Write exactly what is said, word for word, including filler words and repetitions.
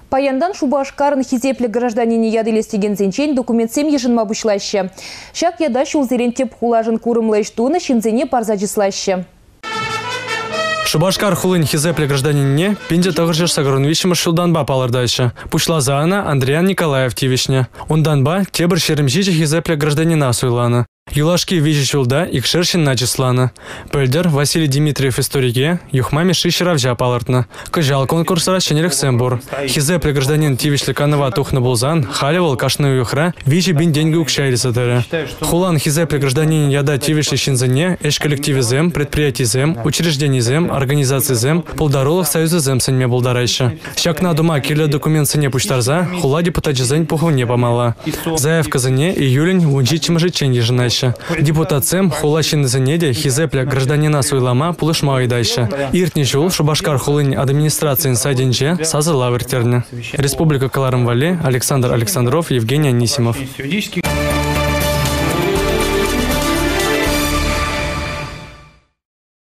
Паяндан Шубашкарын хизеплі гражданине яделестеген зенчен документсем ежінма бұшлашы. Шак яда шулзерен теп хулажын курымлайштуны шинзене парзадислашы. Шубашкар хулын хизеплі гражданине пенде тағыржыр сағырынвишімі шылданба палырдайшы. Пушлазаана Андриан Николаев тивишне. Онданба тебір шерімжичі хизеплі гражданина суйланы. Юлашки вижи чулда и кшершин начислана. Пельдер Василий Дмитриев историке, юхмами шишеравжа палартна. Кажал конкурсара шенерек сэмбур. Хизеплі гражданин тивишли канава тухна булзан, халивал кашную юхра, вижи бин деньги укшайли сатары. Хулан хизеплі гражданин яда тивишли шинзане, эш коллективе зэм, предприятий зэм, учреждений зэм, организации зэм, полдаролых союза зэм сэньме булдарайша. Щак на дома киля документ сэньме пуштарза, хула депутат зэнь пуху не помала. Заявка зэне июлень унчичим жичень ежинайша. Депутат Сэм хулащин занеде хизепля гражданина суйлама пулышма дальше. Иртни жул Шубашкар хулынь администрации инсайденче сазы лавертерне. Республика Каларым-Вале, Александр Александров, Евгений Анисимов.